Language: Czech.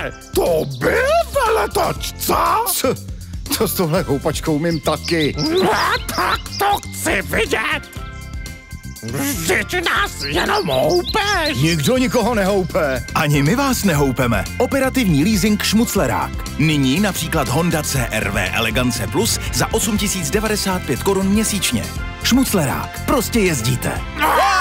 To byl veletoč, co? To s touhle houpačkou umím taky. Tak to chci vidět. Vždyť nás jenom houpeš. Nikdo nikoho nehoupe. Ani my vás nehoupeme. Operativní leasing Šmuclerák. Nyní například Honda CR-V Elegance Plus za 8 095 korun měsíčně. Šmuclerák. Prostě jezdíte.